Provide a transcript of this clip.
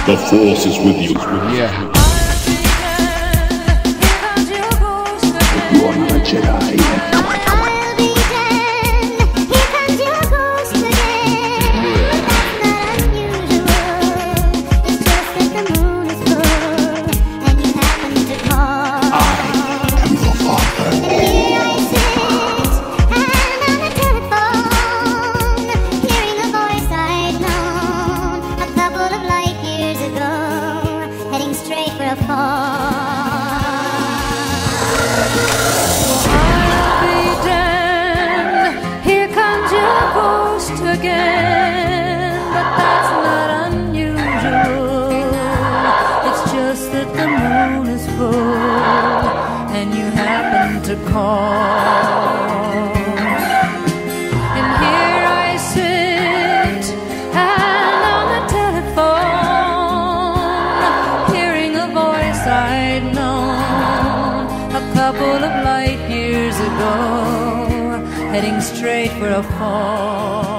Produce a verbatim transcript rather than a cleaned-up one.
The Force is with you. Yeah. You're not a Jedi. Again, but that's not unusual. It's just that the moon is full and you happen to call. And here I sit and on the telephone, hearing a voice I'd known a couple of light years ago, heading straight for a fall.